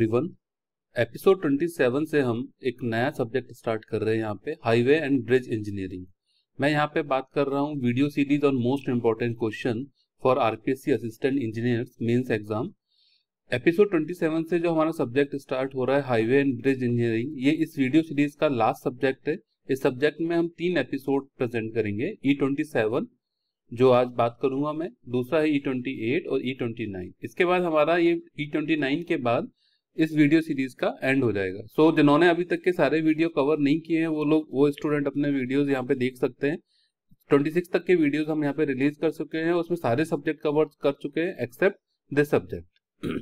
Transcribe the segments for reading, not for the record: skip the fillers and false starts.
Everyone. Episode 27 से हम एक नया सब्जेक्ट स्टार्ट कर रहे हैं यहाँ पे, हाईवे एंड ब्रिज इंजीनियरिंग। मैं यहाँ पे बात कर रहा हूँ video series on most important question for RPSC assistant engineers mains exam. Episode 27 से जो हमारा सब्जेक्ट स्टार्ट हो रहा है हाईवे एंड ब्रिज इंजीनियरिंग, ये इस वीडियो सीरीज का लास्ट सब्जेक्ट है। इस सब्जेक्ट में हम 3 एपिसोड प्रेजेंट करेंगे। E27 जो आज बात करूंगा मैं, दूसरा है E28 और E29। इसके बाद हमारा ये E29 के बाद इस वीडियो सीरीज का एंड हो जाएगा। सो जिन्होंने अभी तक के सारे वीडियो कवर नहीं किए हैं वो स्टूडेंट अपने वीडियोस यहाँ पे देख सकते हैं। 26 तक के वीडियोस हम यहाँ पे रिलीज कर चुके हैं, उसमें सारे सब्जेक्ट कवर कर चुके हैं एक्सेप्ट दिस सब्जेक्ट।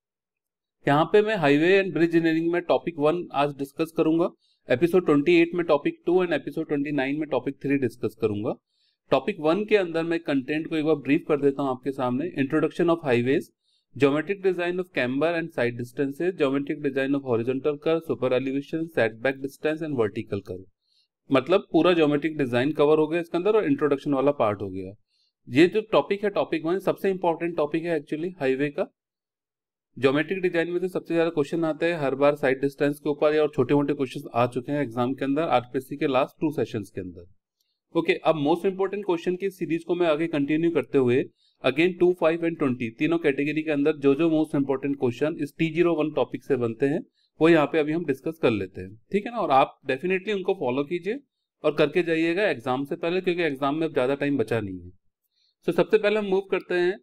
यहाँ पे मैं हाईवे एंड ब्रिज इंजीनियरिंग में टॉपिक 1 आज डिस्कस करूंगा, एपिसोड 28 में टॉपिक 2 एंड एपिसोड 29 में टॉपिक 3 डिस्कस करूंगा। टॉपिक 1 के अंदर मैं कंटेंट को एक बार ब्रीफ कर देता हूं आपके सामने। Introduction of highways, geometric design of camber and side distances, geometric design of horizontal curve, super elevation, setback distance and vertical curve. मतलब पूरा ज्योमेट्रिक डिजाइन कवर हो गया इसके अंदर और इंट्रोडक्शन वाला पार्ट हो गया। ये जो टॉपिक है टॉपिक 1 सबसे इंपॉर्टेंट टॉपिक है एक्चुअली हाईवे का। ज्योमेट्रिक डिजाइन में से सबसे ज्यादा क्वेश्चन आते हैं हर बार साइड डिस्टेंस के ऊपर, और छोटे मोटे क्वेश्चन आ चुके हैं एग्जाम के अंदर आरपीएससी के लास्ट 2 सेशंस के अंदर। ओके, अब मोस्ट इंपोर्टेंट क्वेश्चन की सीरीज को मैं आगे कंटिन्यू करते हुए अगेन 2, 5 एंड 20 तीनों कैटेगरी के अंदर जो मोस्ट इंपोर्टेंट क्वेश्चन इस T01 टॉपिक से बनते हैं वो यहाँ पे अभी हम डिस्कस कर लेते हैं, ठीक है ना। और आप डेफिनेटली उनको फॉलो कीजिए और करके जाइएगा एग्जाम से पहले, क्योंकि एग्जाम में अब ज्यादा टाइम बचा नहीं है। तो सबसे पहले हम मूव करते हैं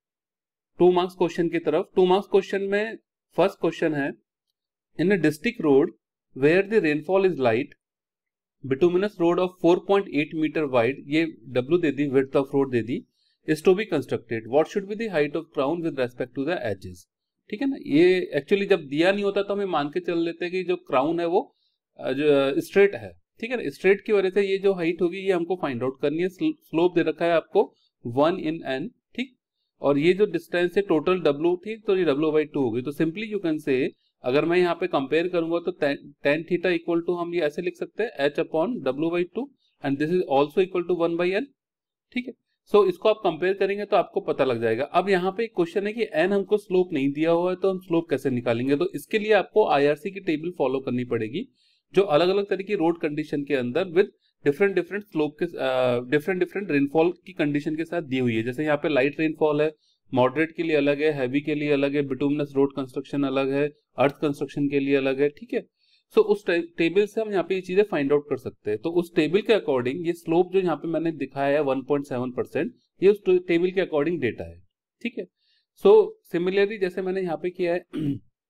2 मार्क्स क्वेश्चन की तरफ। 2 मार्क्स क्वेश्चन में फर्स्ट क्वेश्चन है, in a district road where the rainfall is light, bituminous road of 4.8 metre wide, ये W दे दी, विड्थ ऑफ रोड दे दी, is to be constructed, what should be the height of crown with respect to the edges. ठीक है ना। ये actually जब दिया नहीं होता तो हमें मान के चल लेते हैं कि जो क्राउन है वो स्ट्रेट है, ठीक है ना। स्ट्रेट की वजह से ये जो हाइट होगी ये हमको फाइंड आउट करनी है। स्लोप दे रखा है आपको 1 in n, ठीक। और ये जो डिस्टेंस है टोटल W, ठीक, तो ये W/2 होगी। तो सिंपली यू कैन से, अगर मैं यहाँ पे कंपेयर करूंगा तो tan थीटा इक्वल टू हम ये ऐसे लिख सकते हैं H/W/2 and this is also equal to 1/n, ठीक है। सो इसको आप कंपेयर करेंगे तो आपको पता लग जाएगा। अब यहाँ पे एक क्वेश्चन है कि n हमको स्लोप नहीं दिया हुआ है तो हम स्लोप कैसे निकालेंगे। तो इसके लिए आपको IRC की टेबल फॉलो करनी पड़ेगी, जो अलग अलग तरह की रोड कंडीशन के अंदर विद डिफरेंट स्लोप के डिफरेंट रेनफॉल की कंडीशन के साथ दी हुई है। जैसे यहाँ पे लाइट रेनफॉल है, मॉडरेट के लिए अलग है, हैवी के लिए अलग है, बिटुमिनस रोड कंस्ट्रक्शन अलग है, अर्थ कंस्ट्रक्शन के लिए अलग है, ठीक है। सो उस टेबल से हम यहाँ पे ये चीजें फाइंड आउट कर सकते हैं। तो उस टेबल के अकॉर्डिंग ये स्लोप जो यहाँ पे मैंने दिखाया है 1.7%, ये उस टेबल के अकॉर्डिंग डेटा है, ठीक है। सो सिमिलरली जैसे मैंने यहाँ पे किया है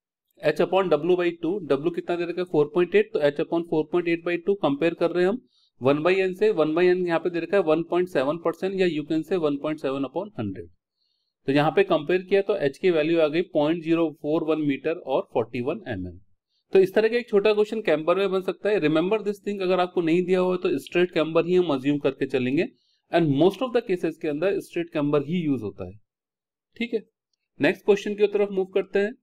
H/W/2, W कितना दे रखा है 4.8, तो H/4.8/2 कंपेयर कर रहे हैं हम 1/n से। 1/n यहाँ पे दे रखा है 1.7%, या यू कैन से 1.7/100। तो यहाँ पे कंपेयर किया तो H की वैल्यू आ गई 0.041 मीटर और 41 mm। तो इस तरह का एक छोटा क्वेश्चन कैम्बर में बन सकता है। रिमेंबर दिस थिंग, अगर आपको नहीं दिया हुआ तो स्ट्रेट कैम्बर ही हम अज्यूम करके चलेंगे, and most of the cases के अंदर स्ट्रेट कैम्बर ही यूज होता है, ठीक है। नेक्स्ट क्वेश्चन की तरफ मूव करते हैं।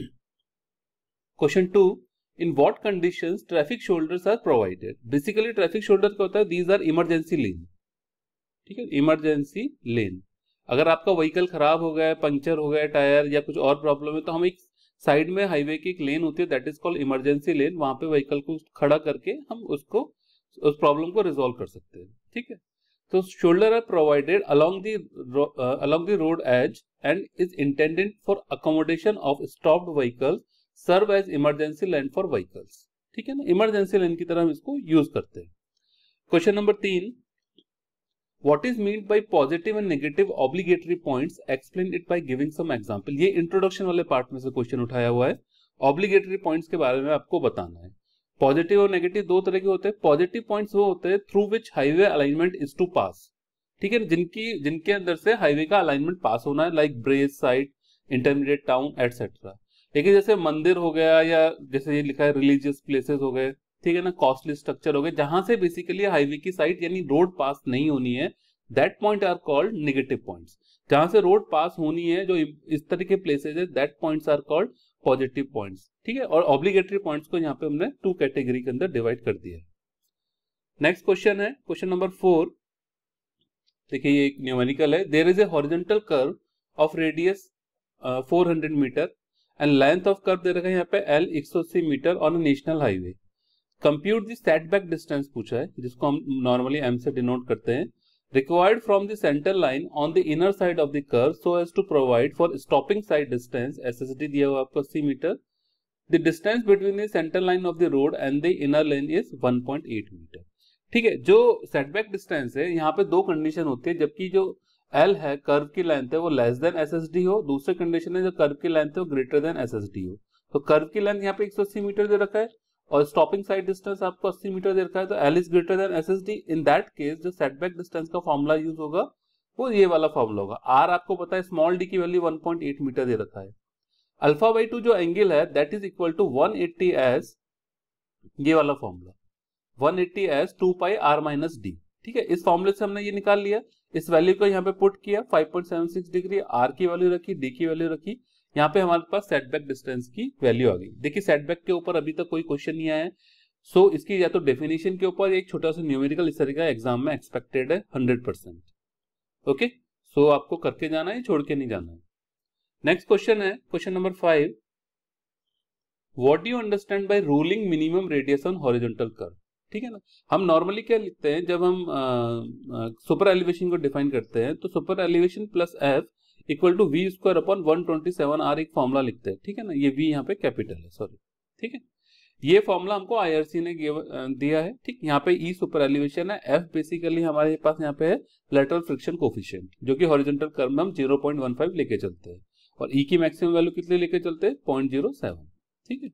Question 2, in what conditions traffic shoulders are provided. Basically traffic shoulder क्या होता है, दीज आर इमरजेंसी लेन, ठीक है, इमरजेंसी लेन। अगर आपका व्हीकल खराब हो गया है, पंक्चर हो गया है टायर या कुछ और प्रॉब्लम है, तो हम एक साइड में हाईवे की एक लेन होती है that is called emergency lane, वहां पे व्हीकल को खड़ा करके हम उसको उस प्रॉब्लम को रिजॉल्व कर सकते हैं, ठीक है। तो shoulder are provided along the road edge and is intended for accommodation of stopped vehicles, serve as emergency lane for vehicles, ठीक है ना। इमरजेंसी लेन की तरह हम इसको यूज करते हैं। Question number 3, What is meant by positive and negative obligatory points? Explain it by giving some example। ये इंट्रोडक्शन वाले पार्ट में से क्वेश्चन उठाया हुआ है। ऑब्लिगेटरी पॉइंट्स के बारे में आपको बताना है। पॉजिटिव और नेगेटिव दो तरह के होते हैं। पॉजिटिव पॉइंट्स वो होते हैं through which highway alignment is to pass, ठीक है, जिनके अंदर से हाईवे का अलाइनमेंट पास होना है, like bridge, site, intermediate town etcetera. लेकिन जैसे मंदिर हो गया, या जैसे ये लिखा है रिलीजियस प्लेसेस हो गए, ठीक है ना, कॉस्टली स्ट्रक्चर हो गए, जहां से बेसिकली हाईवे की साइट यानी रोड पास नहीं होनी है, that point are called negative points. जहां से रोड पास होनी है, जो इस तरह के प्लेसेस है, that points are called positive points, ठीक है। और ऑब्लिगेटरी पॉइंट्स को यहाँ पे हमने 2 कैटेगरी के अंदर डिवाइड कर दिया है। नेक्स्ट क्वेश्चन है क्वेश्चन नंबर 4। देखिए ये एक न्यूमेरिकल है, there is a horizontal curve of radius 400 metre and length of curve दे रखा है यहाँ पे L 180 metre on national highway. Compute the setback distance पूछा है, जिसको हम नॉर्मली M से डिनोट करते हैं, required from the center line on the inner side of the curve so as to provide for stopping side distance SSD दिया हुआ आपको 80 metre. The distance between the center line of the road and the inner lane is 1.8 metre. ठीक है, जो setback distance है यहाँ पे दो कंडीशन होती है, जबकि जो L है कर्व की लेंथ है वो लेस देन SSD हो, दूसरी कंडीशन है जो कर्व की लेंथ है वो ग्रेटर देन SSD हो। तो कर्व की लेंथ यहाँ पे 180 मीटर दे रखा है और स्टॉपिंग साइड डिस्टेंस आपको 80 मीटर दे रखा है, तो L is greater than SSD। In that case जो सेटबैक डिस्टेंस का फॉर्मूला यूज होगा वो ये वाला फॉर्मूला होगा। R आपको पता है स्मॉल d की वैल्यू 1.8 मीटर दे रखा है। अल्फा बाई 2 जो एंगल है that is equal to 180 S, ये वाला formula 180 S 2 pi r minus D. ठीक है, इस फॉर्मूले से हमने ये निकाल लिया, इस वैल्यू को यहाँ पे पुट किया, 5.76 डिग्री, r की वैल्यू रखी, d की वैल्यू रखी, यहाँ पे हमारे पास सेटबैक डिस्टेंस की वैल्यू आ गई। देखिए सेटबैक के ऊपर अभी तक कोई क्वेश्चन नहीं आया है, सो इसकी या तो डेफिनेशन के ऊपर एक छोटा सा न्यूमेरिकल इस तरीके का एग्जाम में एक्सपेक्टेड है 100%। ओके, सो आपको करके जाना है, छोड़ के नहीं जाना है। नेक्स्ट क्वेश्चन है question number 5, what do you understand by ruling minimum radius on horizontal curve. ठीक है ना, हम नॉर्मली क्या लिखते हैं जब हम सुपर एलिवेशन को डिफाइन करते हैं, तो super elevation plus F equal to V square upon 127 R एक फॉर्मूला लिखते हैं। ठीक है ना, ये वी यहाँ पे कैपिटल है, सॉरी। ठीक है, ये फॉर्मूला हमको आईआरसी ने दिया है। ठीक, यहाँ पे ई सुपर एलिवेशन है, एफ बेसिकली हमारे पास यहाँ पे है लेटरल फ्रिक्शन कोफिशिएंट, जो कि हॉरिजॉन्टल कर्व में हम 0.15 लेके चलते हैं, और ई की मैक्सिमम वैल्यू कितनी लेके चलते हैं 0.07। ठीक है,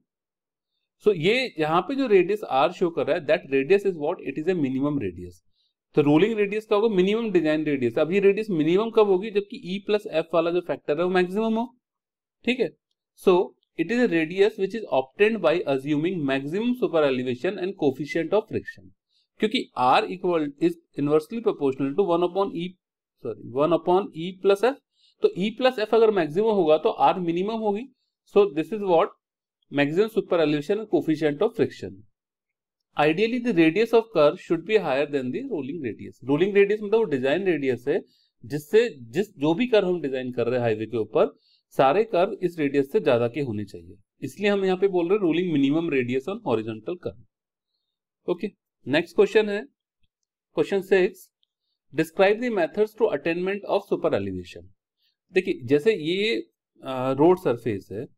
सो ये यहाँ पे जो रेडियस आर शो कर रहा है that radius is what, it is a minimum radius. तो रूलिंग रेडियस क्या होगा, मिनिमम डिजाइन रेडियस। अब ये रेडियस मिनिमम कब होगी, जबकि ई प्लस एफ वाला जो फैक्टर है वो मैक्सिमम हो। ठीक है, so it is a radius which is obtained by assuming maximum super elevation and coefficient of friction, क्योंकि r equal is inversely proportional to 1 upon e plus f। तो e plus f अगर maximum होगा तो r minimum होगी। So this is what maximum super elevation and coefficient of friction. Ideally the radius of curve should be higher than the rolling radius. Rolling radius मतलब वो design radius है जिससे जो भी कर्व हम डिजाइन कर रहे हैं हाईवे के ऊपर, सारे कर्व इस रेडियस से ज्यादा के होने चाहिए, इसलिए हम यहाँ पे बोल रहे हैं ruling minimum radius on horizontal curve. Okay, next question है question 6, describe the methods to attainment of super elevation. देखिए जैसे ये रोड सरफेस है,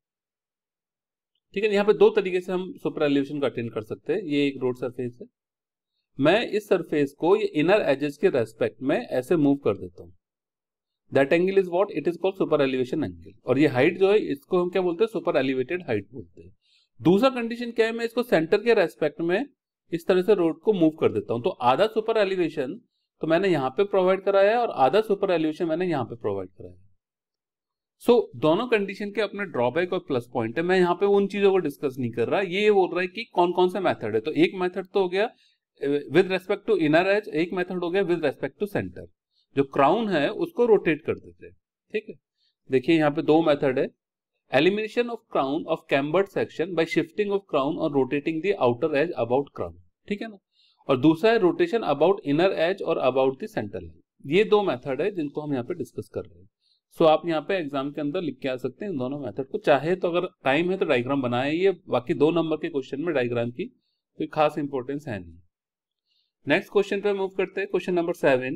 ठीक है, यहाँ पे दो तरीके से हम सुपर एलिवेशन को अटेन कर सकते हैं। ये एक रोड सरफेस है, मैं इस सरफेस को ये इनर एजेस के रेस्पेक्ट में ऐसे मूव कर देता हूं, that angle is what, it is called super elevation angle. और ये हाइट जो है इसको हम क्या बोलते हैं, सुपर एलिवेटेड हाइट बोलते हैं। दूसरा कंडीशन क्या है, मैं इसको सेंटर के रेस्पेक्ट में इस तरह से रोड को मूव कर देता हूं, तो आधा सुपर एलिवेशन तो मैंने यहाँ पे प्रोवाइड कराया है और आधा सुपर एलिवेशन मैंने यहाँ पे प्रोवाइड कराया है। सो दोनों कंडीशन के अपने ड्रॉबैक और प्लस पॉइंट है, मैं यहाँ पे उन चीजों को डिस्कस नहीं कर रहा, ये बोल रहा है कि कौन कौन से मेथड है। तो एक मेथड तो हो गया with respect to inner edge, एक मेथड हो गया विद रेस्पेक्ट टू सेंटर। जो क्राउन है उसको रोटेट कर देते हैं। ठीक है, देखिए यहाँ पे दो मेथड है, elimination of crown of cambered section by shifting of crown और rotating the outer edge about crown. ठीक है ना, और दूसरा है रोटेशन अबाउट इनर एज और अबाउट द सेंटर लाइन। ये दो मेथड है जिनको हम यहाँ पे डिस्कस कर रहे हैं। सो आप यहाँ पे एग्जाम के अंदर लिख के आ सकते हैं इन दोनों मेथड को, चाहे तो अगर टाइम है तो डायग्राम बनाए, बाकी 2 नंबर के क्वेश्चन में डायग्राम की कोई खास इंपॉर्टेंस है नहीं। नेक्स्ट क्वेश्चन पे मूव करते हैं, क्वेश्चन नंबर 7।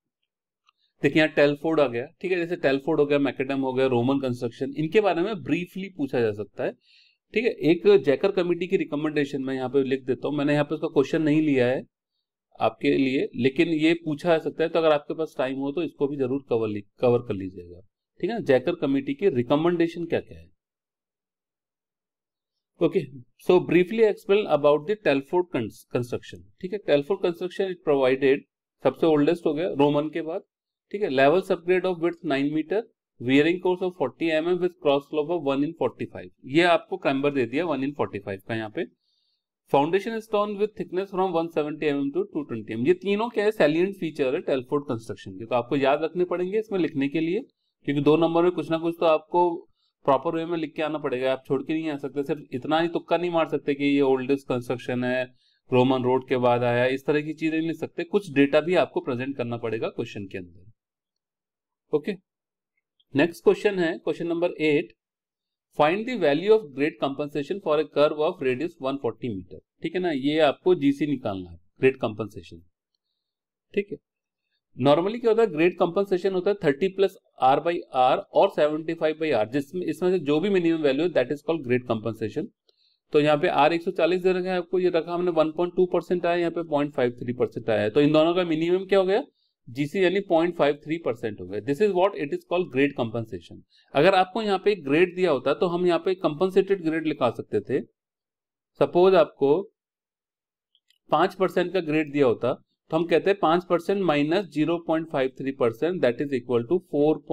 देखिए यहाँ टेलफोर्ड आ गया। ठीक है, जैसे टेलफोर्ड हो गया, मैकेडम हो गया, रोमन कंस्ट्रक्शन, इनके बारे में ब्रीफली पूछा जा सकता है। ठीक है, एक जैकर कमेटी की रिकमेंडेशन मैं यहाँ पे लिख देता हूँ, मैंने यहाँ पे उसका क्वेश्चन नहीं लिया है आपके लिए, लेकिन ये पूछा जा सकता है, तो अगर आपके पास टाइम हो तो इसको भी जरूर कवर कर लीजिएगा। ठीक है, जैकर कमेटी की रिकमेंडेशन क्या क्या है। Okay, so briefly explain about the Telford construction. ठीक है, टेलफोर्ड कंस्ट्रक्शन इट प्रोवाइडेड, सबसे ओल्डेस्ट हो गया रोमन के बाद। ठीक है, level subgrade of width 9 metre, wearing course of 40 mm with cross slope of 1/45। ये आपको कैम्बर दे दिया 1/45 का। यहाँ पे foundation stone with thickness from 170 mm to 220 mm। ये तीनों क्या है, सैलिएंट फीचर है टेलफोर्ड कंस्ट्रक्शन के, तो आपको याद रखने पड़ेंगे इसमें लिखने के लिए, क्योंकि 2 नंबर में कुछ ना कुछ तो आपको प्रॉपर वे में लिख के आना पड़ेगा, आप छोड़ के नहीं आ सकते। सिर्फ इतना ही तुक्का नहीं मार सकते कि ये ओल्डेस्ट कंस्ट्रक्शन है, रोमन रोड के बाद आया, इस तरह की चीजें नहीं लिख सकते, कुछ डेटा भी आपको प्रेजेंट करना पड़ेगा क्वेश्चन के अंदर। ओके, नेक्स्ट क्वेश्चन है question number 8, find the value of grade compensation for a curve of radius 140 metre. ठीक है ना, ये आपको जीसी निकालना है, ग्रेड कंपनसेशन। ठीक है, नॉर्मली क्या होता है, ग्रेड कंपनसेशन होता है 30 प्लस आर बाई आर और 75 बाई आर, जिसमें इसमें से जो भी मिनिमम वैल्यू है that is called grade compensation. तो यहाँ पे आर 140 दे रखा है आपको, ये रखा हमने 1.2% आया, यहाँ पे 0.53% आया है। तो इन दोनों का मिनिमम क्या हो गया, जीसी यानी 0.53% हो गया। This is what it is called grade compensation. अगर आपको यहाँ पे ग्रेड दिया होता तो हम यहाँ पे कंपनसेटेड ग्रेड लिखा सकते थे। सपोज आपको 5% का ग्रेड दिया होता तो हम कहते हैं 5% minus 0.53%, that is equal to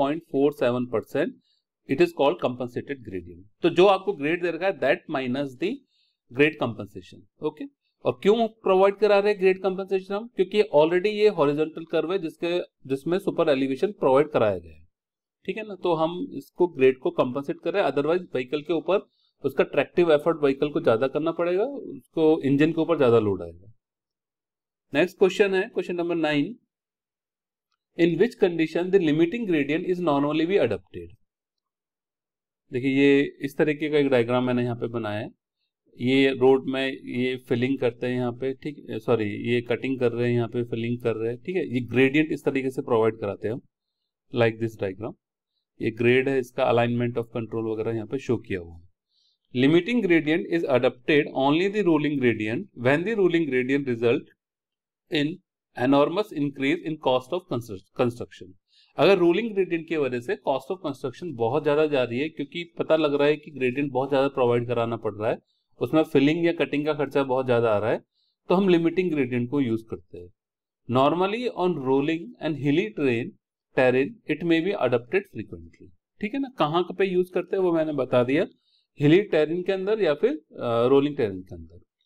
4.47%। It is called compensated gradient. तो जो आपको ग्रेड दे रखा है that minus the grade compensation. Okay, और क्यों प्रोवाइड करा रहे हैं ग्रेड कंपनसेशन हम, क्योंकि ऑलरेडी ये हॉरिजॉन्टल कर्व है जिसमें सुपर एलिवेशन प्रोवाइड कराया गया है। ठीक है ना, तो हम इसको ग्रेड को कंपनसेट कर रहे हैं, अदरवाइज व्हीकल के ऊपर उसका ट्रैक्टिव एफर्ट व्हीकल को ज्यादा करना पड़ेगा, उसको इंजन के ऊपर ज्यादा लोड आएगा। नेक्स्ट क्वेश्चन है question number 9, in which condition the limiting gradient is normally be adopted. देखिए ये इस तरीके का एक डायग्राम मैंने यहाँ पे बनाया है। ये रोड में ये फिलिंग करते हैं यहाँ पे, ठीक, सॉरी ये कटिंग कर रहे हैं, यहाँ पे फिलिंग कर रहे हैं। ठीक है, ये ग्रेडियंट इस तरीके से प्रोवाइड कराते हैं हम, लाइक दिस डायग्राम। ये ग्रेड है, इसका अलाइनमेंट ऑफ कंट्रोल वगैरह यहाँ पे शो किया हुआ है। Limiting gradient is adopted only the ruling gradient when the ruling gradient result in enormous increase in cost of construction. अगर रूलिंग ग्रेडियंट की वजह से कॉस्ट ऑफ कंस्ट्रक्शन बहुत ज्यादा जा रही है, क्योंकि पता लग रहा है कि ग्रेडियंट बहुत ज्यादा प्रोवाइड कराना पड़ रहा है, उसमें फिलिंग या कटिंग का खर्चा बहुत ज्यादा आ रहा है, तो हम लिमिटिंग ग्रेडियंट को यूज करते हैं। Normally on rolling and hilly terrain it may be adopted frequently. ठीक है ना, कहाँ पे यूज करते हैं वो मैंने बता दिया, हिली टेरेन के अंदर या फिर रोलिंग टेरेन के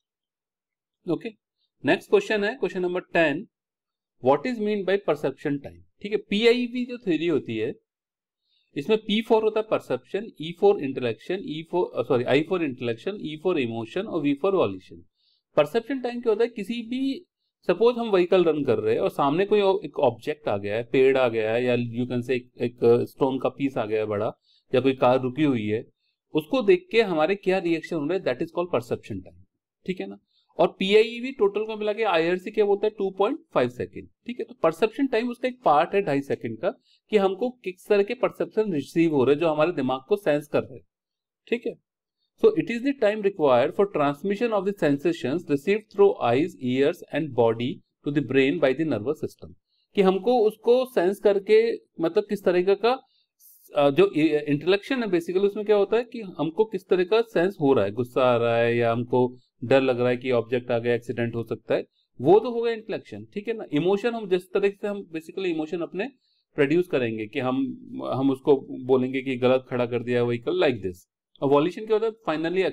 अंदर। ओके, नेक्स्ट क्वेश्चन है question number 10, what is mean by perception time. ठीक है, पीआईवी जो थ्योरी होती है इसमें P4 होता है perception, E4 intellection, I for intellection, E for emotion और V for volition. Perception time क्या होता है, किसी भी सपोज हम व्हीकल रन कर रहे हैं और सामने कोई एक ऑब्जेक्ट आ गया है, पेड़ आ गया है, या यू कैन से एक स्टोन का पीस आ गया है बड़ा, या कोई कार रुकी हुई है, उसको देख के हमारे क्या रिएक्शन हो रहे हैं, that is called perception time. ठीक है ना, और पीआईवी टोटल को मिला के आईआरसी क्या बोलता है 2.5 सेकेंड। ठीक है, तो परसेप्शन टाइम उसका एक पार्ट है 2.5 सेकेंड का, कि हमको किस तरह के परसेप्शन रिसीव हो रहे हैं जो हमारे दिमाग को सेंस कर रहे हैं। ठीक है, so it is the time required for transmission of the sensations received through eyes, ears and body to the brain by the nervous system. कि हमको उसको सेंस करके, मतलब किस तरीके का जो इंटेलेक्शन है बेसिकली उसमें क्या होता है कि हमको किस तरह का सेंस हो रहा है, गुस्सा आ रहा है या हमको डर लग रहा है कि ऑब्जेक्ट आ गया, एक्सीडेंट हो सकता है, वो तो हो गया इंटेलेक्शन। ठीक है ना, इमोशन हम जिस तरह से हम बेसिकली इमोशन अपने प्रोड्यूस करेंगे कि हम उसको बोलेंगे कि गलत खड़ा कर दिया व्हीकल, लाइक दिस। और वॉल्यूशन क्या होता है, फाइनली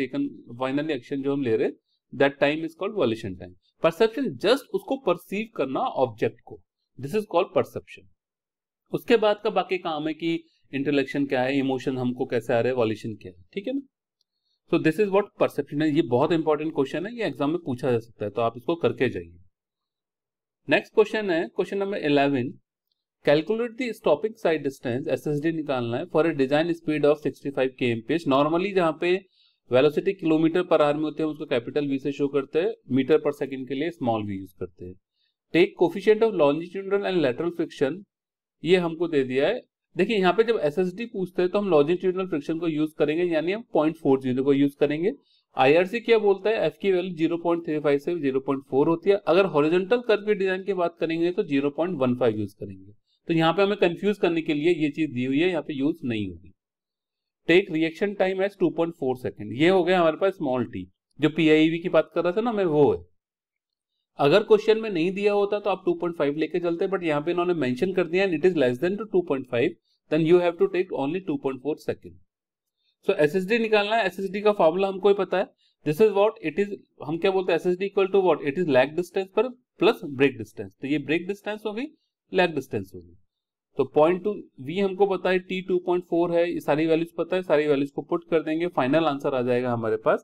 एक्शन जो हम ले रहे, that time is called volition time. Perception just उसको परसीव करना ऑब्जेक्ट को, दिस इज कॉल्ड परसेप्शन। उसके बाद का बाकी काम है कि इंटेलेक्शन क्या है, इमोशन हमको कैसे आ रहे हैं, वॉल्यूशन क्या है। ठीक है ना, तो दिस इज व्हाट परसेप्शन है। ये बहुत इंपॉर्टेंट क्वेश्चन है, ये एग्जाम में पूछा जा सकता है, तो आप इसको करके जाइए। नेक्स्ट क्वेश्चन है question number 11, calculate the stopping sight distance, SSD निकालना है for a design speed of 65 kmph। Normally जहां पे वेलोसिटी किलोमीटर पर आवर में होते हैं उसको कैपिटल वी से शो करते हैं, मीटर पर सेकंड के लिए स्मॉल वी यूज करते हैं। Take coefficient of longitudinal and lateral friction, ये हमको दे दिया है। देखिए यहाँ पे जब एसएसडी पूछते हैं तो हम लॉन्जिट्यूडनल फ्रिक्शन को यूज करेंगे, यानी हम 0.40 को यूज करेंगे। आईआरसी क्या बोलता है, एफ की वैल्यू 0.35 से 0.4 होती है। अगर हॉरिजॉन्टल कर्व की डिजाइन की बात करेंगे तो 0.15 यूज करेंगे। तो यहाँ पे हमें कंफ्यूज करने के लिए ये चीज दी हुई है, यहाँ पे यूज नहीं होगी। Take reaction time as 2.4 second, ये हो गया हमारे पास स्मॉल टी। जो पीआईवी की बात कर रहा था ना मैं, वो है। अगर क्वेश्चन में नहीं दिया होता तो आप 2.5 लेके चलते, बट यहाँ पे इन्होंने मेंशन कर दिया it is less than to 2.5, then you have to take only 2.4 second. So SSD निकालना है, एसएसडी का फॉर्मूला हमको ही पता है, this is what it is, हम क्या बोलते हैं SSD equal to what, it is lag distance पर प्लस ब्रेक डिस्टेंस। तो ये ब्रेक डिस्टेंस हो गई, लैग डिस्टेंस हो गई। तो 0.2 वी हमको पता है, टी 2.4 है, ये सारी वैल्यूज पता है, सारी वैल्यूज को पुट कर देंगे, फाइनल आंसर आ जाएगा हमारे पास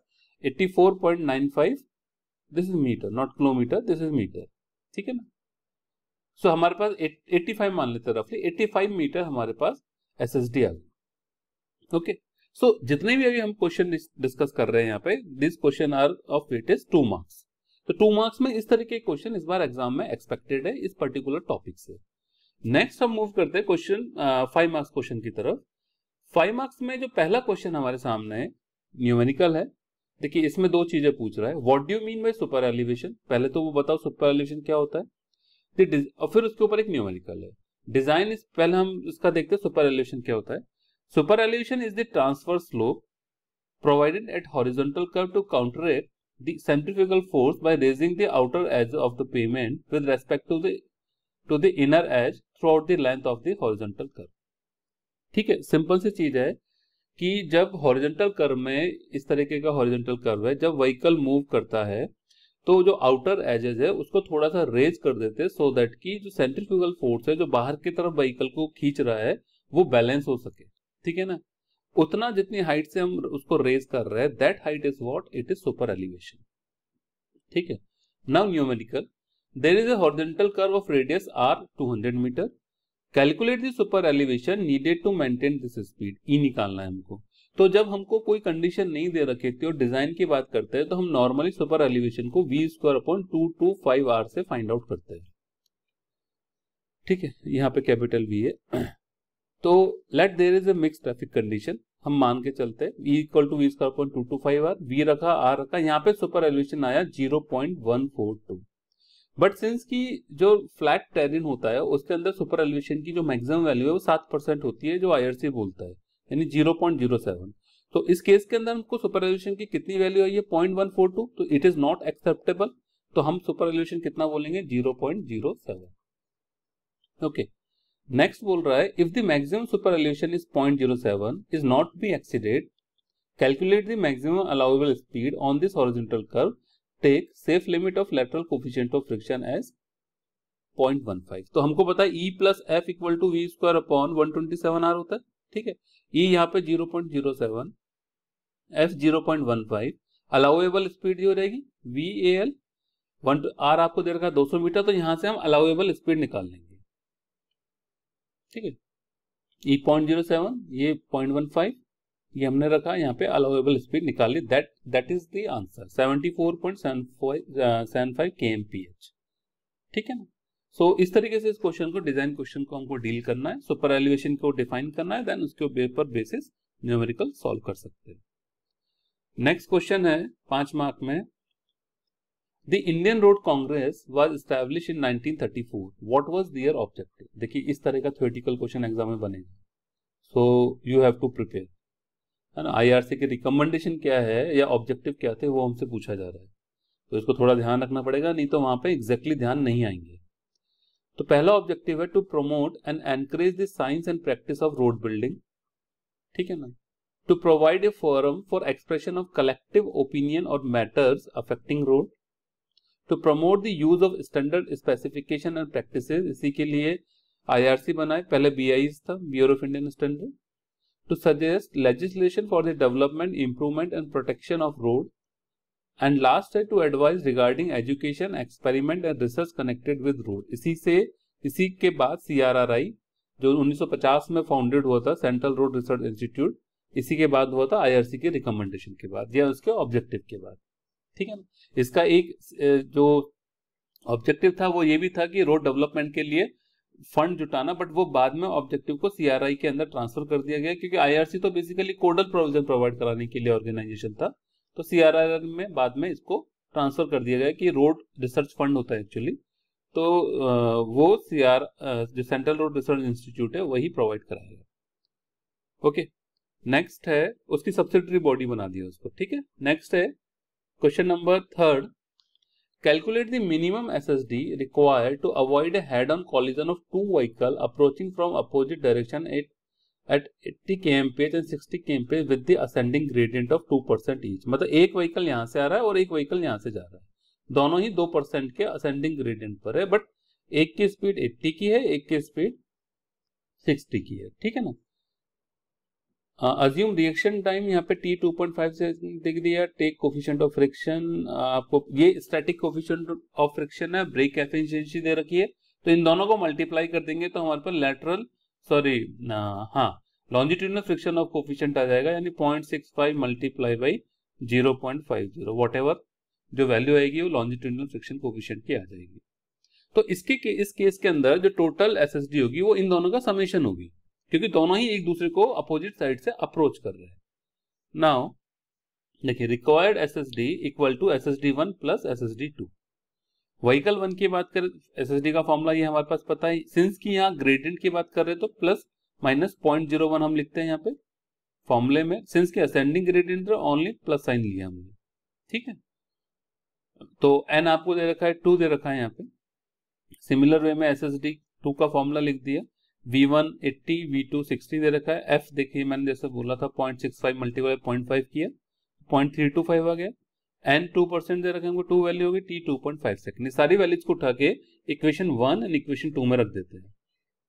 84.95। This is metre, not kilometre, this is metre. ठीक है ना, सो हमारे पास 85 मान लेते हैं, रफली 85 मीटर हमारे पास एसएसडी आ गई। ओके, सो जितने भी अभी हम क्वेश्चन डिस्कस कर रहे हैं यहाँ पे, this question are of weight is 2 marks. तो 2 मार्क्स में इस तरीके के क्वेश्चन इस बार एग्जाम में एक्सपेक्टेड है इस पर्टिकुलर टॉपिक से। नेक्स्ट हम मूव करते हैं क्वेश्चन 5 मार्क्स क्वेश्चन की तरफ। 5 मार्क्स में जो पहला क्वेश्चन हमारे सामने है न्यूमेरिकल है। देखिए इसमें दो चीजें पूछ रहा है, what do you mean by super elevation, पहले तो वो बताओ सुपर एलिवेशन क्या होता है, और फिर उसके ऊपर एक न्यूमेरिकल है। डिजाइन इस पहले हम इसका देखते हैं सुपर एलिवेशन क्या होता है। Super elevation is the transverse slope provided at horizontal curve to counteract the centrifugal force by raising the outer edge of the pavement with respect to the inner edge throughout the length of the horizontal curve. ठीक है, simple सी चीज है कि जब horizontal curve में इस तरीके का हॉरिजॉन्टल कर्व है, जब व्हीकल मूव करता है तो जो आउटर एजेस है उसको थोड़ा सा रेज कर देते हैं सो दैट कि जो सेंट्रीफ्यूगल फोर्स है जो बाहर की तरफ व्हीकल को खींच रहा है वो बैलेंस हो सके। ठीक है ना, उतना जितनी हाइट से हम उसको रेज कर रहे हैं, that height is what, it is super elevation. ठीक है, now numerical, there is a horizontal curve of radius r 200 metre, calculate the super elevation needed to maintain this speed, E निकालना है हमको। तो जब हमको कोई कंडीशन नहीं दे रखी थी और डिजाइन की बात करते हैं तो हम नॉर्मली सुपर एलिवेशन को v²/225r से फाइंड आउट करते हैं। ठीक है, यहाँ पे कैपिटल V है। तो let there is a mix traffic condition, हम मान के चलते हैं v=v²/225r, v रखा r रखा, यहाँ पे सुपर एलिवेशन आया 0.142। बट सिंस की जो फ्लैट टेरेन होता है उसके अंदर सुपर एलिवेशन की जो मैक्सिमम वैल्यू है वो 7% होती है जो IRC बोलता है, यानी 0.07। तो इस केस के अंदर हमको सुपर एलिवेशन की कितनी वैल्यू आई है 0.142, तो इट इज नॉट एक्सेप्टेबल। तो हम सुपर एलिवेशन कितना बोलेंगे 0.07। ओके, नेक्स्ट बोल रहा है if the maximum super elevation is 0.07 is not be exceeded, calculate the maximum allowable speed on this horizontal curve, take safe limit of lateral coefficient of friction as 0.15। तो हमको पता है E + F = v²/127r होता है। ठीक है, E यहाँ पे 0.07, F 0.15, अलाउएबल स्पीड जो रहेगी VAL, R आपको दे रखा है 200 मीटर, तो यहां से हम अलाउएबल स्पीड निकाल लेंगे। ठीक है, E 0.07, ये 0.15, ये हमने रखा, यहाँ पे अलाउएबल स्पीड निकाली, that is the answer 74.75 kmph। ठीक है ना, सो इस तरीके से इस क्वेश्चन को, डिजाइन क्वेश्चन को हमको डील करना है, सुपर एलिवेशन को डिफाइन करना है, देन उसके ऊपर बेसिस न्यूमेरिकल सॉल्व कर सकते हैं। नेक्स्ट क्वेश्चन है 5 मार्क में, the Indian Road Congress was established in 1934, what was their objective. देखिए इस तरह का थ्योरेटिकल क्वेश्चन एग्जाम में बनेगा, so you have to prepare, है ना। IRC के रिकमेंडेशन क्या है या ऑब्जेक्टिव क्या थे वो हमसे पूछा जा रहा है, तो इसको थोड़ा ध्यान रखना पड़ेगा, नहीं तो वहां पे एग्जैक्टली ध्यान नहीं आएंगे। तो पहला ऑब्जेक्टिव है to promote and encourage the science and practice of road building. ठीक है ना, to provide a forum for expression of collective opinion और matters affecting road, to promote the use of standard specification and practices, इसी के लिए IRC बनाए, पहले BIS था, bureau of Indian standard, to suggest legislation for the development, improvement and protection of road, and last है to advise regarding education, experiment and research connected with road। इसी के बाद CRRI जो 1950 में फाउंडेड हुआ था, सेंट्रल रोड रिसर्च इंस्टीट्यूट, इसी के बाद हुआ था IRC के रिकमेंडेशन के बाद या उसके ऑब्जेक्टिव के बाद। ठीक है ना, इसका एक जो ऑब्जेक्टिव था वो ये भी था कि रोड डेवलपमेंट के लिए फंड जुटाना, बट वो बाद में ऑब्जेक्टिव को CRI के अंदर ट्रांसफर कर दिया गया, क्योंकि IRC तो बेसिकली कोडल प्रोविजन प्रोवाइड कराने के लिए ऑर्गेनाइजेशन था, तो CRI में बाद में इसको ट्रांसफर कर दिया गया कि रोड रिसर्च फंड होता है एक्चुअली, तो वो जो सेंट्रल रोड रिसर्च इंस्टीट्यूट है वही प्रोवाइड कराएगा। ओके, नेक्स्ट है उसकी सब्सिडरी बॉडी बना दिया उसको। ठीक है, नेक्स्ट है question number 3, calculate the minimum SSD required to avoid a head-on collision of two vehicles approaching from opposite direction at 80 kmph and 60 kmph with the ascending gradient of 2% each। मतलब एक vehicle यहाँ से आ रहा है और एक vehicle यहाँ से जा रहा है, दोनों ही 2% के ascending gradient पर है, बट एक की स्पीड 80 की है, एक की स्पीड 60 की है। ठीक है ना, अज्यूम रिएक्शन टाइम यहाँ पे T2.5 से देख दिया, टेक कोफिशिएंट ऑफ फ्रिक्शन, आपको ये स्टैटिक कोफिशिएंट ऑफ फ्रिक्शन है, ब्रेक एफिशिएंसी दे रखी है, तो इन दोनों को मल्टीप्लाई कर देंगे तो हमारे पास lateral longitudinal friction of coefficient आ जाएगा, यानी 0.65 मल्टीप्लाई बाई 0.50, वॉटेवर जो वैल्यू आएगी वो लॉन्जिट्यूडिनल फ्रिक्शन कोफिशिएंट की आ जाएगी। तो इस केस के अंदर जो टोटल एसएसडी होगी वो इन दोनों का समेशन होगी, क्योंकि दोनों ही एक दूसरे को अपोजिट साइड से अप्रोच कर रहे हैं। नाउ देखिए, required SSD equal to SSD1 plus SSD2। Vehicle 1 की बात करें, SSD का फॉर्मूला ये हमारे पास पता है, सिंस की यहाँ ग्रेडियंट की बात कर रहे हैं तो प्लस माइनस 0.01 हम लिखते हैं यहाँ पे फॉर्मूले में। सिंस की ascending gradient only plus sign लिया हमने, ठीक है। तो n आपको दे रखा है 2 दे रखा है यहाँ पे। सिमिलर वे में SSD2 का फॉर्मूला लिख दिया, V1 80 V2 60 दे रखा है। F देखिए मैंने जैसे बोला था 0.65 मल्टीप्लाई 0.5 किया 0.325 आ गया। N 2% दे रखे हमको, 2 वैल्यू होगी, T 2.5 सेकंड। सारी वैल्यूज को उठा के इक्वेशन 1 एंड इक्वेशन 2 में रख देते हैं।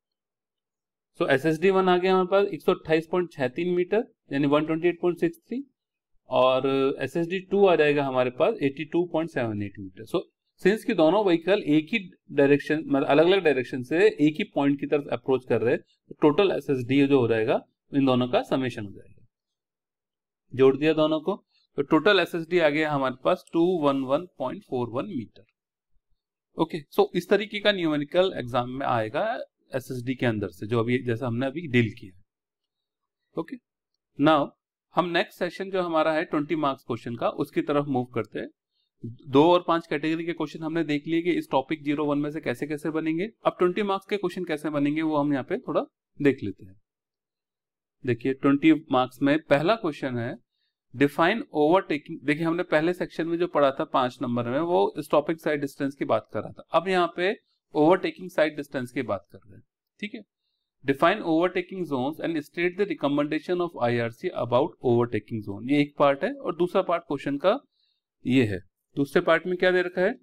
सो SSD1 आ गया हमारे पास 128.63 मीटर यानी 128.63, और SSD2 आ जाएगा हमारे पास 82.78 मीटर। सो सिंस की दोनों व्हीकल एक ही डायरेक्शन, मतलब अलग अलग डायरेक्शन से एक ही पॉइंट की तरफ अप्रोच कर रहे हैं, तो टोटल SSD जो हो जाएगा इन दोनों का समेशन हो जाएगा। जोड़ दिया दोनों को, तो टोटल SSD आ गया हमारे पास 211.41 मीटर। ओके, सो इस तरीके का न्यूमेरिकल एग्जाम में आएगा SSD के अंदर से, जो अभी जैसा हमने अभी डील किया। ओके, नाउ हम नेक्स्ट सेशन जो हमारा है 20 मार्क्स क्वेश्चन का, उसकी तरफ मूव करते हैं। 2 और 5 कैटेगरी के क्वेश्चन हमने देख लिए कि इस टॉपिक 01 में से कैसे कैसे बनेंगे। अब 20 मार्क्स के क्वेश्चन कैसे बनेंगे वो हम यहाँ पे थोड़ा देख लेते हैं। देखिए 20 मार्क्स में पहला क्वेश्चन है डिफाइन ओवरटेकिंग। देखिए हमने पहले सेक्शन में जो पढ़ा था 5 नंबर में, वो स्टॉपिंग साइड डिस्टेंस की बात कर रहा था। अब यहाँ पे ओवरटेकिंग साइड डिस्टेंस की बात कर रहे हैं, ठीक है। Define overtaking zones and state the recommendation of IRC about overtaking zone, ये एक पार्ट है। और दूसरा पार्ट क्वेश्चन का ये है, दूसरे पार्ट में क्या दे रखा है